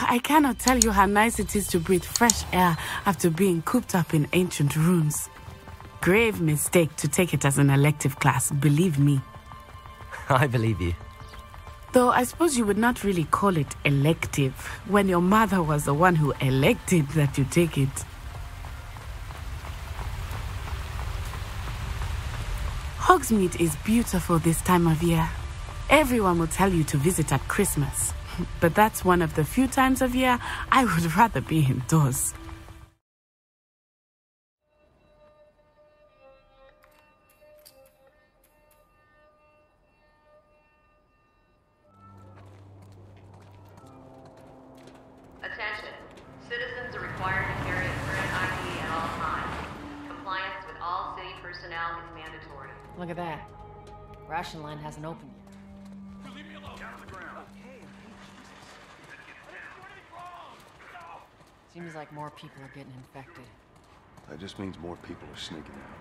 I cannot tell you how nice it is to breathe fresh air after being cooped up in ancient ruins. Grave mistake to take it as an elective class, believe me. I believe you. Though I suppose you would not really call it elective when your mother was the one who elected that you take it. Hogsmeade is beautiful this time of year. Everyone will tell you to visit at Christmas. But that's one of the few times of year I would rather be indoors. Attention. Citizens are required to carry a current ID at all times. Compliance with all city personnel is mandatory. Look at that. Ration line hasn't opened yet. Seems like more people are getting infected. That just means more people are sneaking out.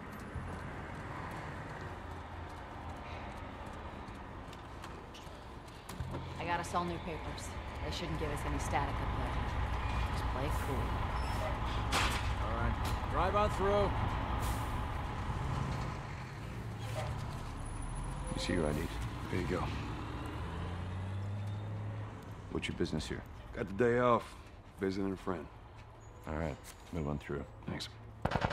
I got us all new papers. They shouldn't give us any static up there. Just play it cool. All right, drive on through. You see your ID? There you go. What's your business here? Got the day off. Visiting a friend. All right, move on through. Thanks. Get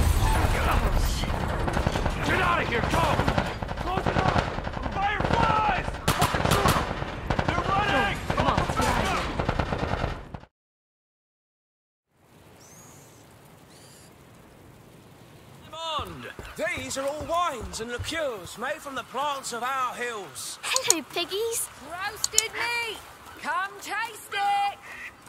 out of here, go! Close it up! Fireflies! They're running! Come on, let's get out of here. These are all wines and liqueurs made from the plants of our hills. Hello, piggies. Roasted meat! Come taste it!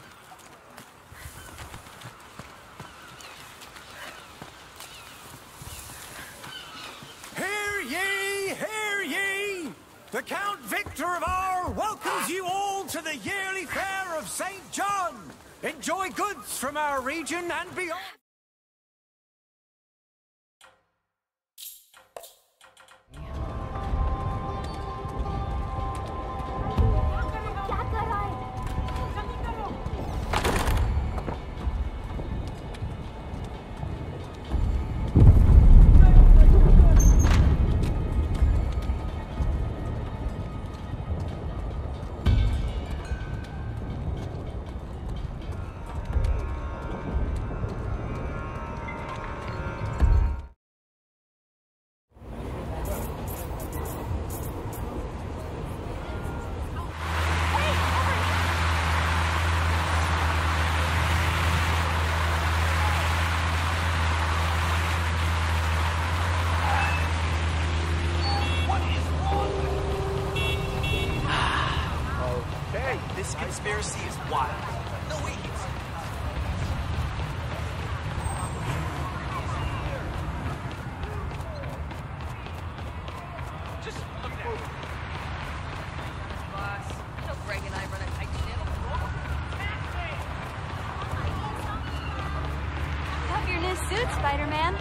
Hear ye, hear ye! The Count Victor of R welcomes you all to the yearly fair of St. John. Enjoy goods from our region and beyond. This conspiracy is wild. No way. Just look at it. Boss, you know Greg and I run a tight ship. Love your new suit, Spider-Man.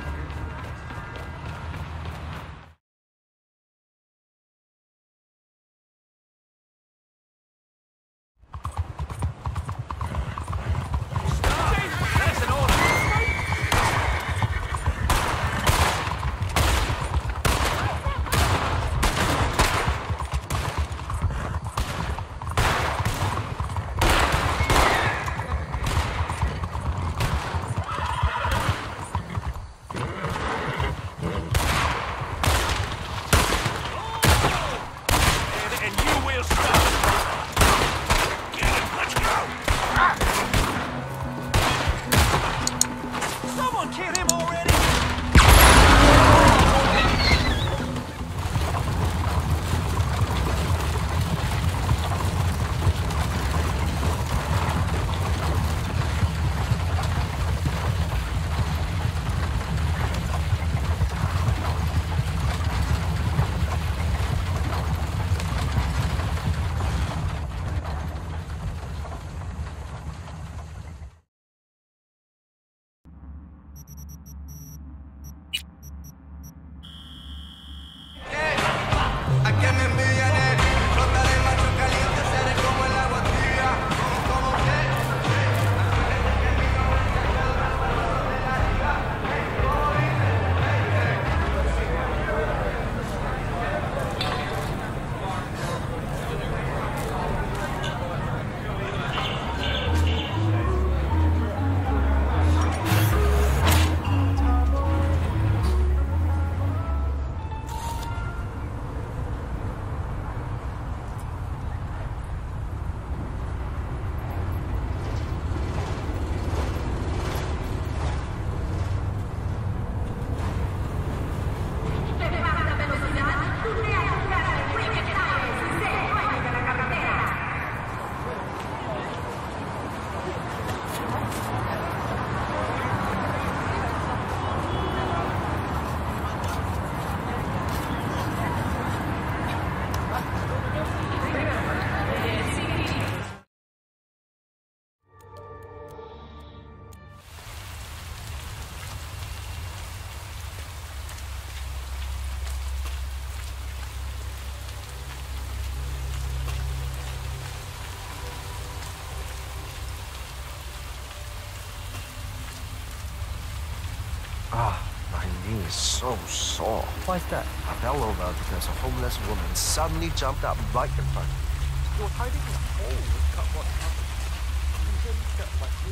is so sore. Why's that? I fell over because a homeless woman suddenly jumped up right in front of me. She was hiding in a hole with cupboard cover. She really felt like me.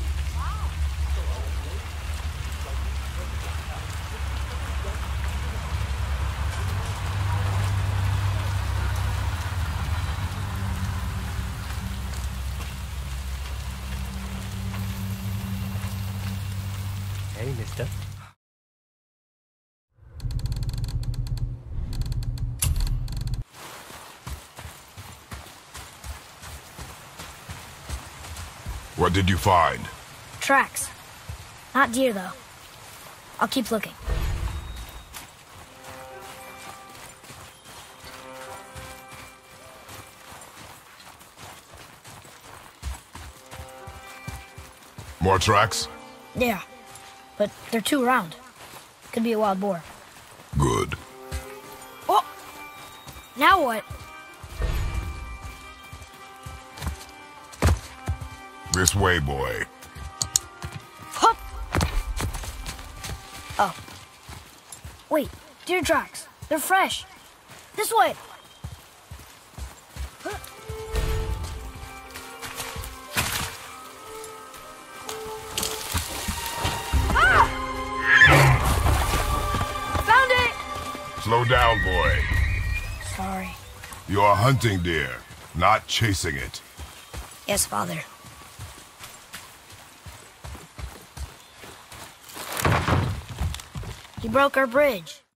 Hey, mister. What did you find? Tracks. Not deer, though. I'll keep looking. More tracks? Yeah, but they're too round. Could be a wild boar. Good. Oh! Now what? This way, boy. Hup! Oh. Wait, deer tracks. They're fresh. This way. Ah! Found it! Slow down, boy. Sorry. You're hunting deer, not chasing it. Yes, Father. He broke our bridge.